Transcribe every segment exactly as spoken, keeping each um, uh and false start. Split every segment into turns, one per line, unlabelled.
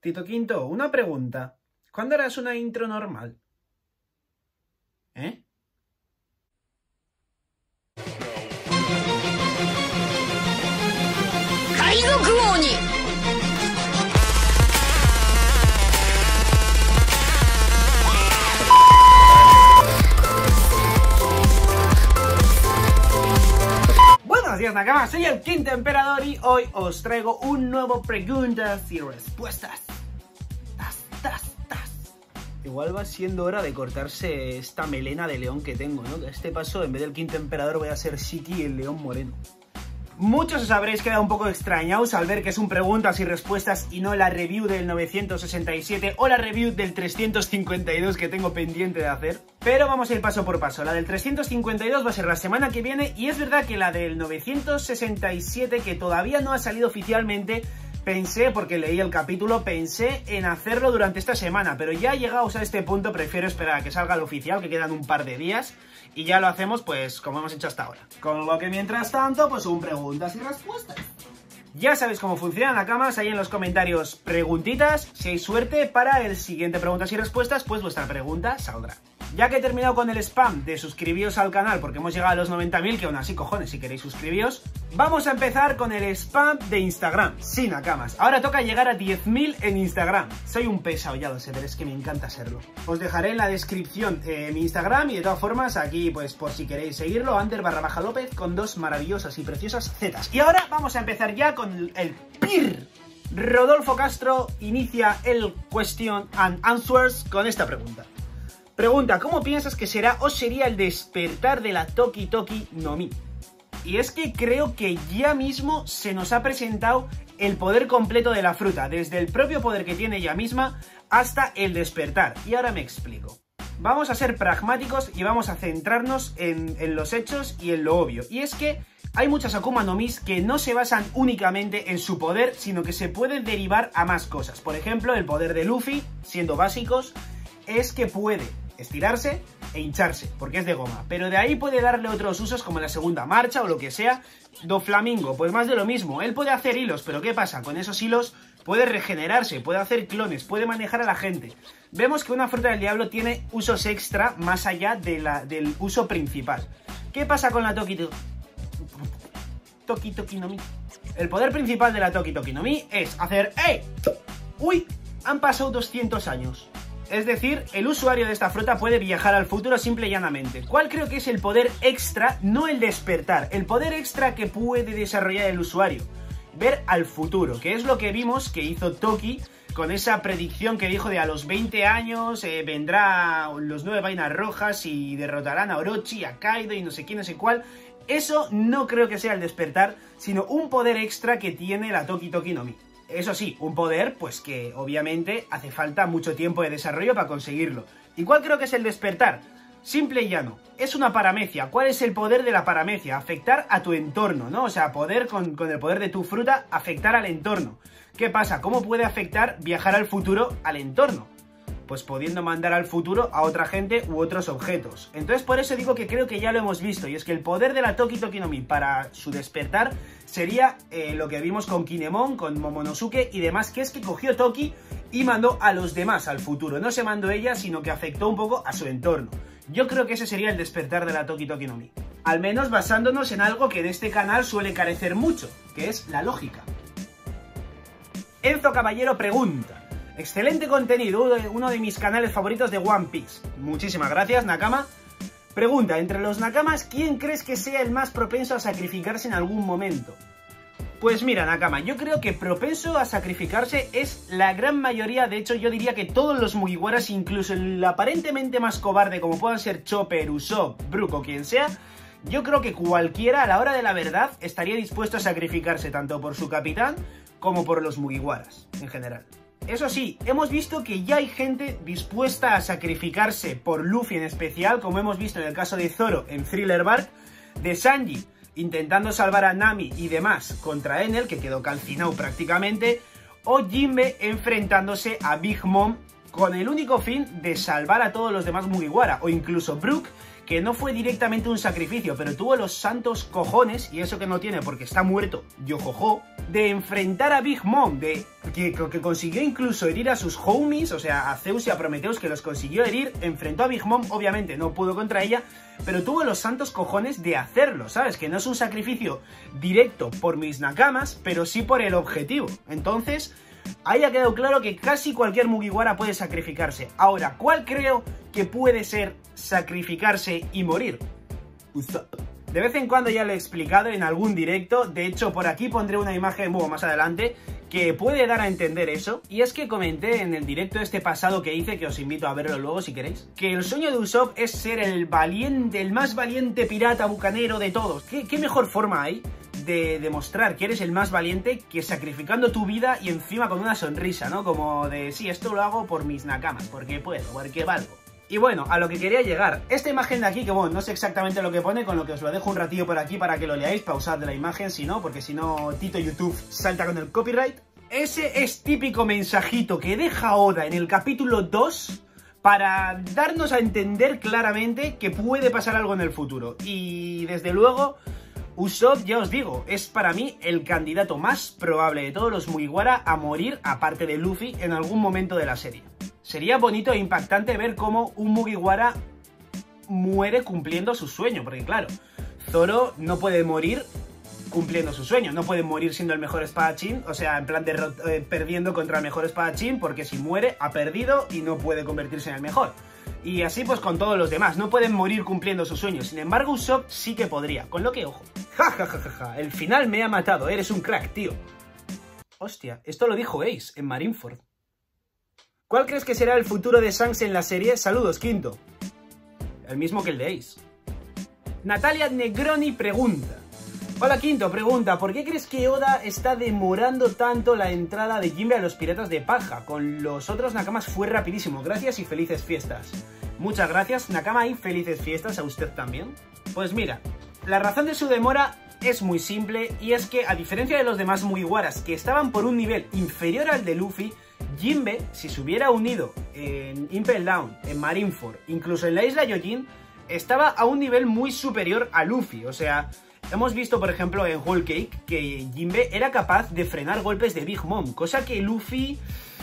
Tito Quinto, una pregunta. ¿Cuándo harás una intro normal? ¿Eh? Buenos días, Nakama, soy el Quinto Emperador y hoy os traigo un nuevo preguntas y respuestas. Tas, tas, tas. Igual va siendo hora de cortarse esta melena de león que tengo, ¿no? A este paso, en vez del Quinto Emperador, voy a ser Shiki, el león moreno. Muchos os habréis quedado un poco extrañados al ver que es un preguntas y respuestas y no la review del novecientos sesenta y siete o la review del trescientos cincuenta y dos que tengo pendiente de hacer. Pero vamos a ir paso por paso. La del trescientos cincuenta y dos va a ser la semana que viene y es verdad que la del novecientos sesenta y siete, que todavía no ha salido oficialmente, pensé, porque leí el capítulo, pensé en hacerlo durante esta semana, pero ya llegados a este punto prefiero esperar a que salga el oficial, que quedan un par de días, y ya lo hacemos pues como hemos hecho hasta ahora. Con lo que mientras tanto, pues un preguntas y respuestas. Ya sabéis cómo funcionan, Nakamas, ahí en los comentarios preguntitas. Si hay suerte, para el siguiente preguntas y respuestas, pues vuestra pregunta saldrá. Ya que he terminado con el spam de suscribíos al canal, porque hemos llegado a los noventa mil, que aún así, cojones, si queréis suscribíos, vamos a empezar con el spam de Instagram. Sí, Nakamas, ahora toca llegar a diez mil en Instagram. Soy un pesado, ya lo sé, pero es que me encanta serlo. Os dejaré en la descripción eh, mi Instagram y de todas formas aquí, pues por si queréis seguirlo, Ander barra baja López con dos maravillosas y preciosas zetas. Y ahora vamos a empezar ya con el P I R. Rodolfo Castro inicia el Question and Answers con esta pregunta. Pregunta, ¿cómo piensas que será o sería el despertar de la Toki Toki no Mi? Y es que creo que ya mismo se nos ha presentado el poder completo de la fruta, desde el propio poder que tiene ella misma hasta el despertar. Y ahora me explico. Vamos a ser pragmáticos y vamos a centrarnos en, en los hechos y en lo obvio. Y es que hay muchas Akuma no Mis que no se basan únicamente en su poder, sino que se pueden derivar a más cosas. Por ejemplo, el poder de Luffy, siendo básicos, es que puede estirarse e hincharse, porque es de goma, pero de ahí puede darle otros usos como la segunda marcha o lo que sea. Doflamingo, pues más de lo mismo, él puede hacer hilos, pero ¿qué pasa? Con esos hilos puede regenerarse, puede hacer clones, puede manejar a la gente. Vemos que una fruta del diablo tiene usos extra más allá de la, del uso principal. ¿Qué pasa con la Toki Toki Toki no Mi? El poder principal de la Toki Toki no Mi es hacer ¡ey! ¡Uy! Han pasado doscientos años. Es decir, el usuario de esta fruta puede viajar al futuro simple y llanamente. ¿Cuál creo que es el poder extra? No el despertar, el poder extra que puede desarrollar el usuario. Ver al futuro, que es lo que vimos que hizo Toki con esa predicción que dijo de a los veinte años eh, vendrá los nueve vainas rojas y derrotarán a Orochi, a Kaido y no sé quién, no sé cuál. Eso no creo que sea el despertar, sino un poder extra que tiene la Toki Toki no Mi. Eso sí, un poder pues que obviamente hace falta mucho tiempo de desarrollo para conseguirlo. ¿Y cuál creo que es el despertar? Simple y llano, es una paramecia. ¿Cuál es el poder de la paramecia? Afectar a tu entorno, ¿no? O sea, poder con, con el poder de tu fruta afectar al entorno. ¿Qué pasa? ¿Cómo puede afectar viajar al futuro al entorno? Pues pudiendo mandar al futuro a otra gente u otros objetos. Entonces por eso digo que creo que ya lo hemos visto, y es que el poder de la Toki Toki no Mi para su despertar sería eh, lo que vimos con Kinemon, con Momonosuke y demás, que es que cogió Toki y mandó a los demás al futuro. No se mandó ella, sino que afectó un poco a su entorno. Yo creo que ese sería el despertar de la Toki Toki no Mi. Al menos basándonos en algo que en este canal suele carecer mucho, que es la lógica. Enzo Caballero pregunta: excelente contenido, uno de mis canales favoritos de One Piece. Muchísimas gracias, Nakama. Pregunta, entre los Nakamas, ¿quién crees que sea el más propenso a sacrificarse en algún momento? Pues mira, Nakama, yo creo que propenso a sacrificarse es la gran mayoría. De hecho, yo diría que todos los Mugiwaras, incluso el aparentemente más cobarde como puedan ser Chopper, Usopp, Brook o quien sea, yo creo que cualquiera a la hora de la verdad estaría dispuesto a sacrificarse tanto por su capitán como por los Mugiwaras en general. Eso sí, hemos visto que ya hay gente dispuesta a sacrificarse por Luffy en especial, como hemos visto en el caso de Zoro en Thriller Bark, de Sanji intentando salvar a Nami y demás contra Enel, que quedó calcinado prácticamente, o Jinbe enfrentándose a Big Mom con el único fin de salvar a todos los demás Mugiwara, o incluso Brook, que que no fue directamente un sacrificio, pero tuvo los santos cojones, y eso que no tiene porque está muerto, yojojo, de enfrentar a Big Mom, de que, que consiguió incluso herir a sus homies, o sea, a Zeus y a Prometheus, que los consiguió herir, enfrentó a Big Mom, obviamente no pudo contra ella, pero tuvo los santos cojones de hacerlo, ¿sabes? Que no es un sacrificio directo por mis nakamas, pero sí por el objetivo. Entonces, ahí ha quedado claro que casi cualquier Mugiwara puede sacrificarse. Ahora, ¿cuál creo que puede ser sacrificarse y morir? Usopp. De vez en cuando ya lo he explicado en algún directo, de hecho por aquí pondré una imagen bueno, más adelante que puede dar a entender eso. Y es que comenté en el directo este pasado que hice, que os invito a verlo luego si queréis, que el sueño de Usopp es ser el valiente, el más valiente pirata bucanero de todos. ¿Qué, qué mejor forma hay de demostrar que eres el más valiente que sacrificando tu vida y encima con una sonrisa, ¿no? Como de, sí, esto lo hago por mis nakamas, porque puedo, porque valgo. Y bueno, a lo que quería llegar, esta imagen de aquí, que bueno, no sé exactamente lo que pone, con lo que os lo dejo un ratillo por aquí para que lo leáis, pausad la imagen, si no, porque si no, Tito YouTube salta con el copyright. Ese es típico mensajito que deja Oda en el capítulo dos para darnos a entender claramente que puede pasar algo en el futuro. Y desde luego, Usopp, ya os digo, es para mí el candidato más probable de todos los Mugiwara a morir, aparte de Luffy, en algún momento de la serie. Sería bonito e impactante ver cómo un Mugiwara muere cumpliendo su sueño, porque claro, Zoro no puede morir cumpliendo su sueño, no puede morir siendo el mejor espadachín, o sea, en plan de eh, perdiendo contra el mejor espadachín, porque si muere, ha perdido y no puede convertirse en el mejor. Y así pues con todos los demás, no pueden morir cumpliendo sus sueños, sin embargo Usopp sí que podría, con lo que ojo. Ja, ja, ja, ja, ja, el final me ha matado, eres un crack, tío. Hostia, esto lo dijo Ace en Marineford. ¿Cuál crees que será el futuro de Shanks en la serie? Saludos, Quinto. El mismo que el de Ace. Natalia Negroni pregunta. Hola, Quinto, pregunta, ¿por qué crees que Oda está demorando tanto la entrada de Jinbe a los Piratas de Paja? Con los otros nakamas fue rapidísimo. Gracias y felices fiestas. Muchas gracias, Nakama, y felices fiestas a usted también. Pues mira, la razón de su demora es muy simple, y es que a diferencia de los demás Mugiwaras que estaban por un nivel inferior al de Luffy, Jinbe, si se hubiera unido en Impel Down, en Marineford, incluso en la isla Yojin, estaba a un nivel muy superior a Luffy. O sea, hemos visto por ejemplo en Whole Cake que Jinbe era capaz de frenar golpes de Big Mom, cosa que Luffy...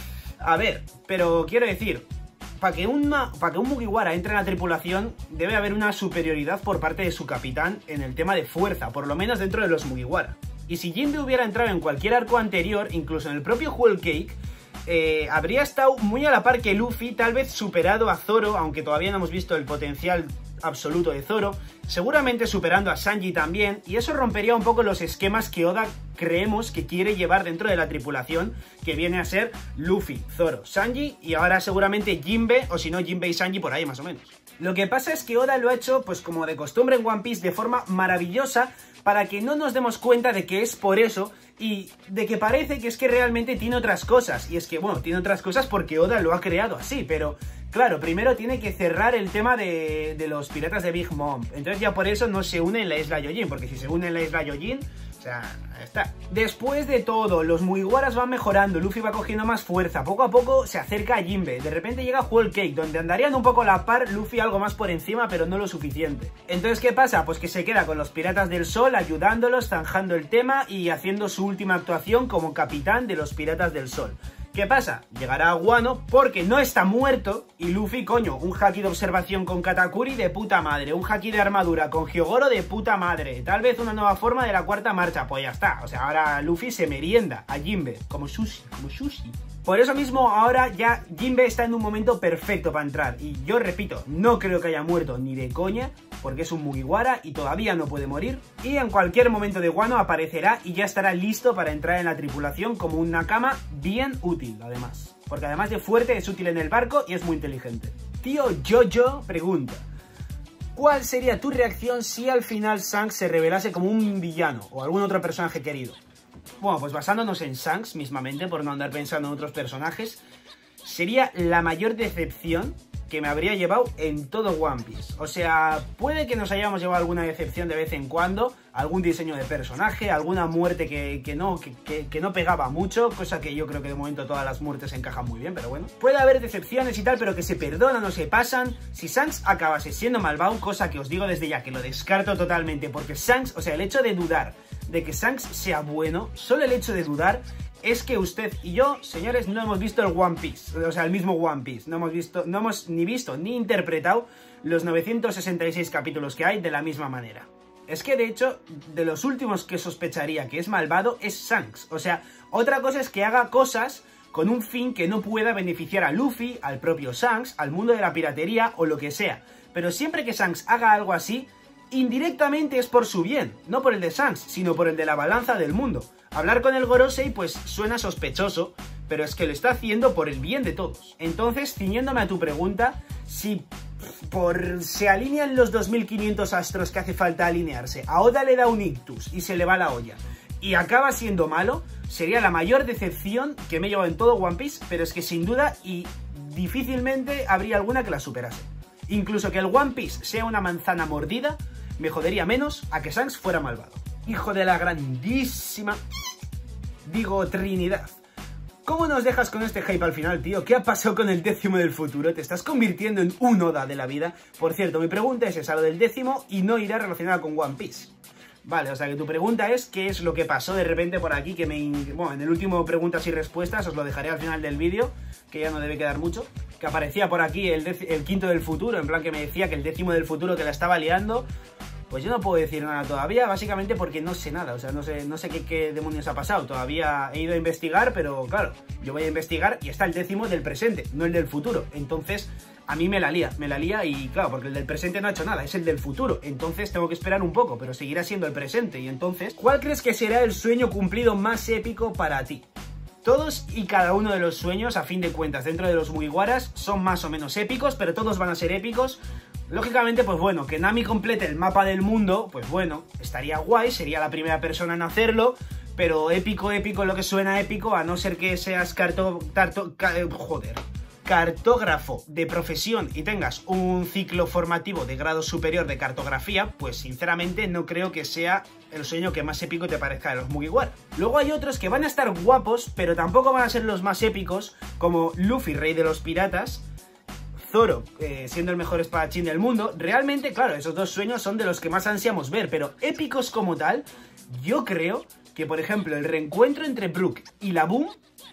A ver, pero quiero decir, para que, una, para que un Mugiwara entre en la tripulación debe haber una superioridad por parte de su capitán en el tema de fuerza, por lo menos dentro de los Mugiwara. Y si Jinbe hubiera entrado en cualquier arco anterior, incluso en el propio Whole Cake, Eh, habría estado muy a la par que Luffy, tal vez superado a Zoro, aunque todavía no hemos visto el potencial absoluto de Zoro, seguramente superando a Sanji también, y eso rompería un poco los esquemas que Oda creemos que quiere llevar dentro de la tripulación, que viene a ser Luffy, Zoro, Sanji y ahora seguramente Jinbe, o si no Jinbe y Sanji por ahí más o menos. Lo que pasa es que Oda lo ha hecho, pues como de costumbre en One Piece, de forma maravillosa, para que no nos demos cuenta de que es por eso, y de que parece que es que realmente tiene otras cosas. Y es que, bueno, tiene otras cosas porque Oda lo ha creado así, pero claro, primero tiene que cerrar el tema de, de los piratas de Big Mom. Entonces ya por eso no se une en la isla Yojin, porque si se une en la isla Yojin, o sea, está. Después de todo, los Mugiwaras van mejorando, Luffy va cogiendo más fuerza, poco a poco se acerca a Jinbe, de repente llega Whole Cake, donde andarían un poco a la par, Luffy algo más por encima, pero no lo suficiente. Entonces, ¿qué pasa? Pues que se queda con los Piratas del Sol, ayudándolos, zanjando el tema y haciendo su última actuación como capitán de los Piratas del Sol. ¿Qué pasa? Llegará a Wano porque no está muerto y Luffy, coño, un haki de observación con Katakuri de puta madre, un haki de armadura con Hyogoro de puta madre, tal vez una nueva forma de la cuarta marcha, pues ya está. O sea, ahora Luffy se merienda a Jinbe, como sushi, como sushi. Por eso mismo ahora ya Jinbe está en un momento perfecto para entrar. Y yo repito, no creo que haya muerto ni de coña, porque es un Mugiwara y todavía no puede morir. Y en cualquier momento de Wano aparecerá y ya estará listo para entrar en la tripulación como un Nakama bien útil, además. Porque además de fuerte es útil en el barco y es muy inteligente. Tío Jojo pregunta: ¿cuál sería tu reacción si al final Shanks se revelase como un villano o algún otro personaje querido? Bueno, pues basándonos en Shanks mismamente, por no andar pensando en otros personajes, sería la mayor decepción que me habría llevado en todo One Piece. O sea, puede que nos hayamos llevado alguna decepción de vez en cuando, algún diseño de personaje, alguna muerte que, que, no, que, que, que no pegaba mucho, cosa que yo creo que de momento todas las muertes encajan muy bien, pero bueno. Puede haber decepciones y tal, pero que se perdonan o se pasan. Si Shanks acabase siendo malvado, cosa que os digo desde ya, que lo descarto totalmente, porque Shanks, o sea, el hecho de dudar de que Shanks sea bueno, solo el hecho de dudar, es que usted y yo, señores, no hemos visto el One Piece, o sea, el mismo One Piece, no hemos visto, no hemos ni visto ni interpretado los novecientos sesenta y seis capítulos que hay de la misma manera. Es que, de hecho, de los últimos que sospecharía que es malvado es Shanks. O sea, otra cosa es que haga cosas con un fin que no pueda beneficiar a Luffy, al propio Shanks, al mundo de la piratería o lo que sea. Pero siempre que Shanks haga algo así, indirectamente es por su bien, no por el de Shanks, sino por el de la balanza del mundo. Hablar con el Gorosei pues suena sospechoso, pero es que lo está haciendo por el bien de todos. Entonces, ciñéndome a tu pregunta, si por se alinean los dos mil quinientos astros que hace falta alinearse, a Oda le da un ictus y se le va la olla, y acaba siendo malo, sería la mayor decepción que me he llevado en todo One Piece, pero es que sin duda y difícilmente habría alguna que la superase. Incluso que el One Piece sea una manzana mordida, me jodería menos a que Shanks fuera malvado. Hijo de la grandísima... digo, Trinidad. ¿Cómo nos dejas con este hype al final, tío? ¿Qué ha pasado con el décimo del futuro? ¿Te estás convirtiendo en un Oda de la vida? Por cierto, mi pregunta es esa, lo del décimo, y no irá relacionada con One Piece. Vale, o sea que tu pregunta es qué es lo que pasó de repente por aquí, que me... Bueno, en el último preguntas y respuestas, os lo dejaré al final del vídeo, que ya no debe quedar mucho, que aparecía por aquí el, el quinto del futuro, en plan que me decía que el décimo del futuro que la estaba liando. Pues yo no puedo decir nada todavía, básicamente porque no sé nada, o sea, no sé, no sé qué, qué demonios ha pasado. Todavía he ido a investigar, pero claro, yo voy a investigar y está el décimo del presente, no el del futuro. Entonces, a mí me la lía, me la lía y claro, porque el del presente no ha hecho nada, es el del futuro. Entonces tengo que esperar un poco, pero seguirá siendo el presente. Y entonces, ¿cuál crees que será el sueño cumplido más épico para ti? Todos y cada uno de los sueños, a fin de cuentas, dentro de los Mugiwaras, son más o menos épicos, pero todos van a ser épicos. Lógicamente, pues bueno, que Nami complete el mapa del mundo, pues bueno, estaría guay, sería la primera persona en hacerlo, pero épico, épico, lo que suena épico, a no ser que seas carto... Tarto, ca, joder... cartógrafo de profesión y tengas un ciclo formativo de grado superior de cartografía, pues sinceramente no creo que sea el sueño que más épico te parezca de los Mugiwara. Luego hay otros que van a estar guapos, pero tampoco van a ser los más épicos, como Luffy, rey de los piratas, Zoro, eh, siendo el mejor espadachín del mundo. Realmente, claro, esos dos sueños son de los que más ansiamos ver, pero épicos como tal, yo creo que, por ejemplo, el reencuentro entre Brook y la Boom,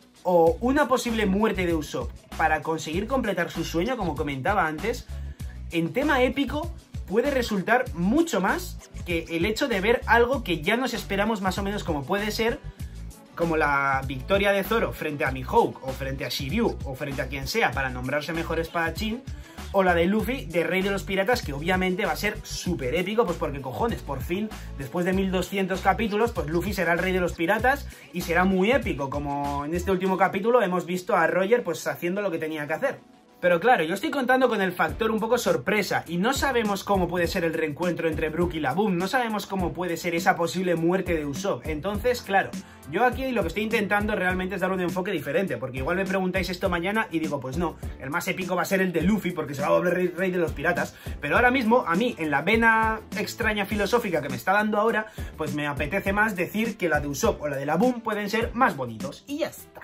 o una posible muerte de Usopp para conseguir completar su sueño, como comentaba antes, en tema épico puede resultar mucho más que el hecho de ver algo que ya nos esperamos más o menos como puede ser, como la victoria de Zoro frente a Mihawk, o frente a Shiryu, o frente a quien sea para nombrarse mejor espadachín, o la de Luffy de Rey de los Piratas, que obviamente va a ser súper épico, pues porque cojones, por fin, después de mil doscientos capítulos, pues Luffy será el Rey de los Piratas y será muy épico, como en este último capítulo hemos visto a Roger pues haciendo lo que tenía que hacer. Pero claro, yo estoy contando con el factor un poco sorpresa y no sabemos cómo puede ser el reencuentro entre Brook y la Boom, no sabemos cómo puede ser esa posible muerte de Usopp. Entonces, claro, yo aquí lo que estoy intentando realmente es dar un enfoque diferente, porque igual me preguntáis esto mañana y digo, pues no, el más épico va a ser el de Luffy porque se va a volver rey, rey de los piratas, pero ahora mismo a mí, en la vena extraña filosófica que me está dando ahora, pues me apetece más decir que la de Usopp o la de la Boom pueden ser más bonitos y ya está.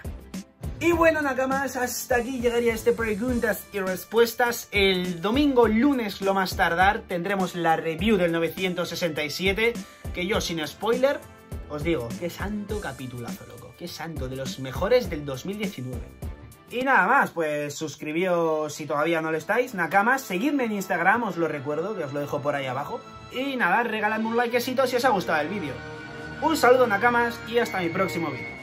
Y bueno, nakamas, hasta aquí llegaría este preguntas y respuestas. El domingo, lunes, lo más tardar, tendremos la review del novecientos sesenta y siete, que yo, sin spoiler, os digo, qué santo capitulazo, loco, qué santo, de los mejores del dos mil diecinueve. Y nada más, pues suscribíos si todavía no lo estáis, nakamas, seguidme en Instagram, os lo recuerdo, que os lo dejo por ahí abajo. Y nada, regaladme un likecito si os ha gustado el vídeo. Un saludo, nakamas, y hasta mi próximo vídeo.